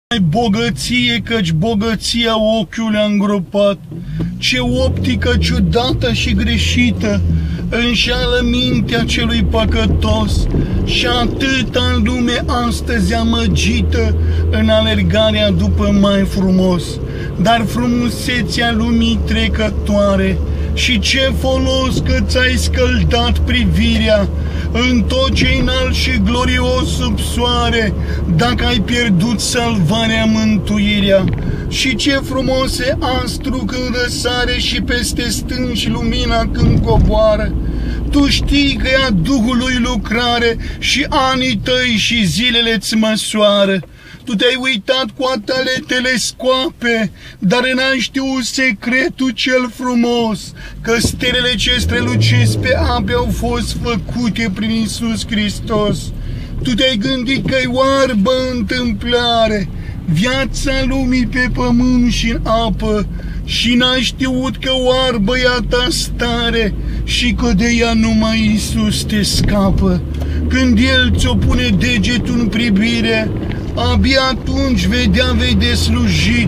Ai bogăție, căci bogăția ochiul a îngropat. Ce optică ciudată și greșită înșeală mintea celui păcătos și atâta în lume astăzi amăgită în alergarea după mai frumos. Dar frumusețea lumii trecătoare și ce folos că ți-ai scăldat privirea în tot ce înalt și glorios sub soare, dacă ai pierdut salvarea, mântuirea. Și ce frumos e astru când răsare și peste stânci lumina când coboară. Tu știi că ea Duhului lucrare și anii tăi și zilele-ți măsoară. Tu te-ai uitat cu a tale telescoape, dar n-ai știut secretul cel frumos, că stelele ce strălucesc pe ape au fost făcute prin Iisus Hristos. Tu te-ai gândit că-i oarbă întâmplare viața lumii pe pământ și în apă și n-ai știut că oarbă e a ta stare și că de ea numai Iisus te scapă. Când El ți-o pune degetul în privire, abia atunci vei de slujit.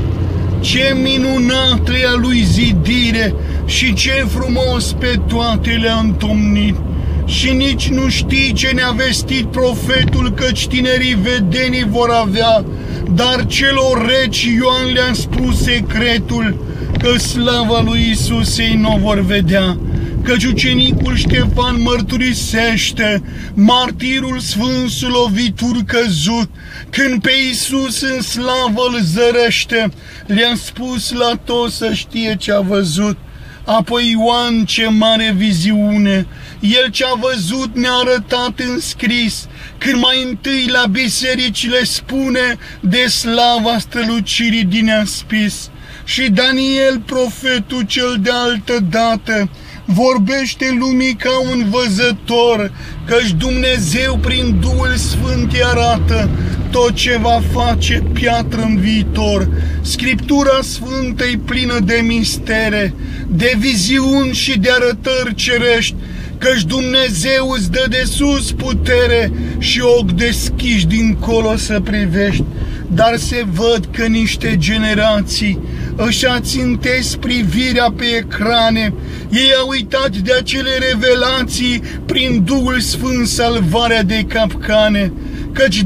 Ce minunată e a Lui zidire și ce frumos pe toate le-a întomnit. Și nici nu știi ce ne-a vestit profetul, căci tinerii vedenii vor avea, dar celor reci Ioan le-a spus secretul, că slava lui Iisus ei nu vor vedea. Căci ucenicul Ștefan mărturisește, martirul sfântul lovitur căzut, când pe Iisus în slavă îl zărește, le-a spus la toți să știe ce a văzut. Apoi Ioan, ce mare viziune, el ce-a văzut ne-a arătat în scris, când mai întâi la biserici le spune de slava strălucirii din aspis. Și Daniel, profetul cel de altă dată, vorbește lumii ca un văzător, căci Dumnezeu prin Duhul Sfânt îi arată tot ce va face piatră în viitor. Scriptura Sfântă e plină de mistere, de viziuni și de arătări cerești, căci Dumnezeu îți dă de sus putere și ochi deschiși dincolo să privești. Dar se văd că niște generații își ațintesc privirea pe ecrane, ei au uitat de acele revelații prin Duhul Sfânt salvarea de capcane. Căci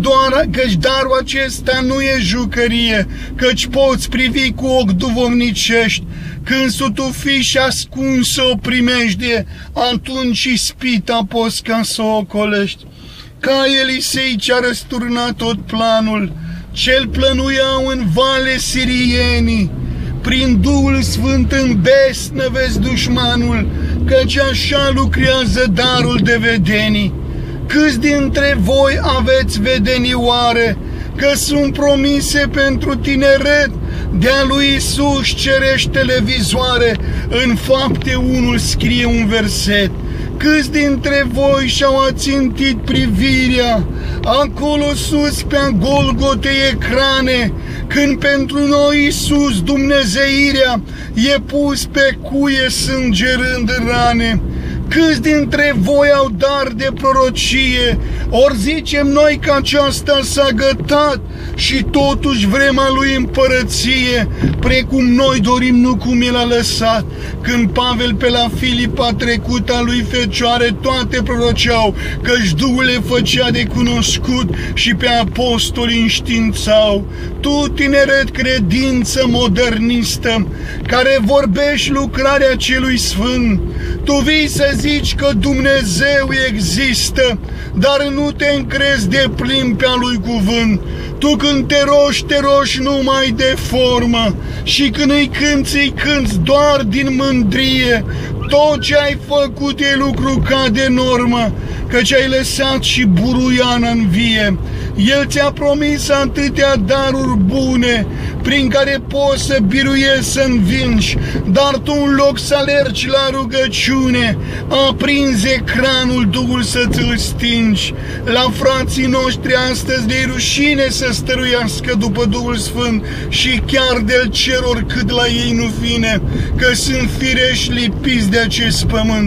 darul acesta nu e jucărie, căci poți privi cu ochi duhovnicești. Când sutufi și ascunsă o primejdie, atunci ispita poți ca să o ocolești. Ca Elisei ce-a răsturnat tot planul, ce-l plănuiau în vale sirienii, prin Duhul Sfânt în besnă vezi dușmanul, căci așa lucrează darul de vedenii. Câți dintre voi aveți vedenioare, că sunt promise pentru tineret, de-a lui Iisus cerești televizoare, în Fapte 1 scrie un verset. Câți dintre voi și-au ațintit privirea acolo sus pe Golgote ecrane, când pentru noi Iisus Dumnezeirea e pus pe cuie sângerând rane? Câți dintre voi au dar de prorocie, ori zicem noi că aceasta s-a gătat și totuși vrem a lui împărăție, precum noi dorim, nu cum el a lăsat. Când Pavel pe la Filip a trecut, a lui Fecioare toate proroceau, căci Duhul le făcea de cunoscut și pe apostoli înștiințau. Tu, tineret credință modernistă, care vorbești lucrarea celui sfânt, tu vii să zici că Dumnezeu există, dar nu te încrezi de plin pe-a lui cuvânt. Tu când te roși numai de formă și când îi cânți doar din mândrie. Tot ce ai făcut e lucru ca de normă, căci ai lăsat și buruiana în vie. El ți-a promis atâtea daruri bune, prin care poți să biruiești, să învingi, dar tu în loc să alergi la rugăciune, aprinzi ecranul Duhul să ți-l stingi. La frații noștri astăzi de rușine să stăruiască după Duhul Sfânt și chiar de-l cer oricât la ei nu vine, că sunt firești lipiți de acest pământ.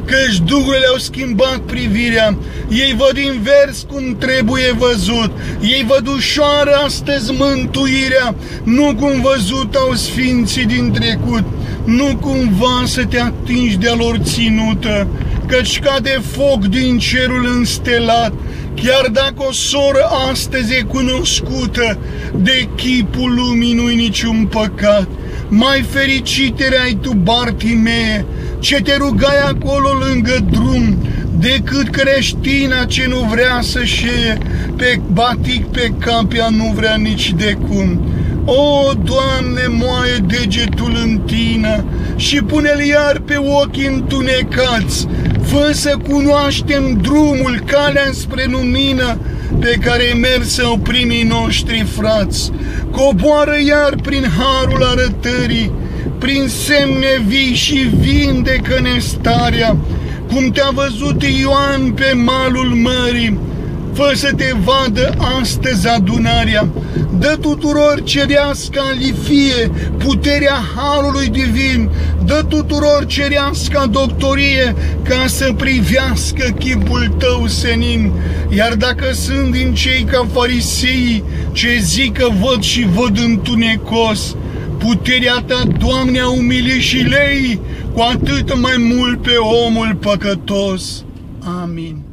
căci duhurile le-au schimbat privirea. Ei văd invers cum trebuie văzut. Ei văd ușoară astăzi mântuirea, nu cum văzut au sfinții din trecut. Nu cumva să te atingi de-a lor ținută, căci cade foc din cerul înstelat, chiar dacă o soră astăzi e cunoscută, de chipul lumii nu-i niciun păcat. Mai fericit erai tu, Bartimee, ce te rugai acolo lângă drum, decât creștina ce nu vrea să șeie pe batic pe cap, ea nu vrea nici de cum. O, Doamne, moaie degetul în tine și pune-l iar pe ochii întunecați, fă să cunoaștem drumul, calea spre lumină, pe care mersă primii noștri frați. Coboară iar prin harul arătării, prin semne vii și vindecă-ne starea, cum te-a văzut Ioan pe malul mării. Fă să te vadă astăzi adunarea, dă tuturor cerească alifie, puterea harului divin, dă tuturor cerească doctorie, ca să privească chipul tău senin. Iar dacă sunt din cei ca farisei, ce zic că văd și văd întunecos, puterea ta, Doamne, a umilit și lei, cu atât mai mult pe omul păcătos. Amin.